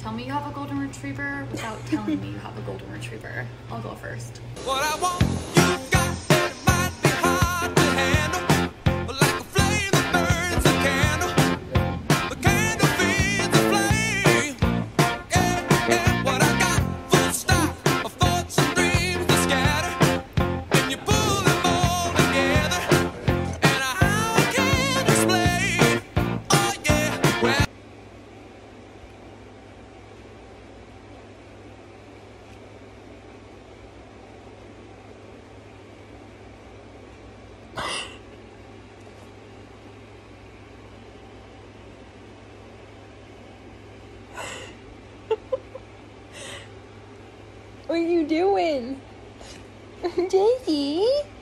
tell me you have a golden retriever without telling me you have a golden retriever. I'll go first. What I want, you got, it might be hard to handle, but like a flame that burns a candle, the candle feeds the flame. Yeah, yeah, what I got, full stop of thoughts and dreams that scatter, and you pull them all together, and how I can explain. Oh yeah, well. What are you doing? Daisy?